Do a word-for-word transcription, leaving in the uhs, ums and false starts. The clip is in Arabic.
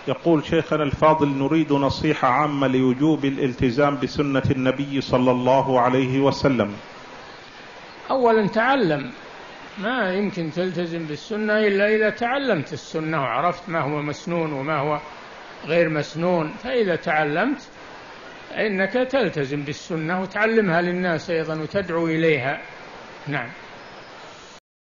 يقول شيخنا الفاضل: نريد نصيحة عامة لوجوب الالتزام بسنة النبي صلى الله عليه وسلم. أولا تعلم، ما يمكن تلتزم بالسنة إلا إذا تعلمت السنة وعرفت ما هو مسنون وما هو غير مسنون، فإذا تعلمت إنك تلتزم بالسنة وتعلمها للناس أيضا وتدعو إليها. نعم.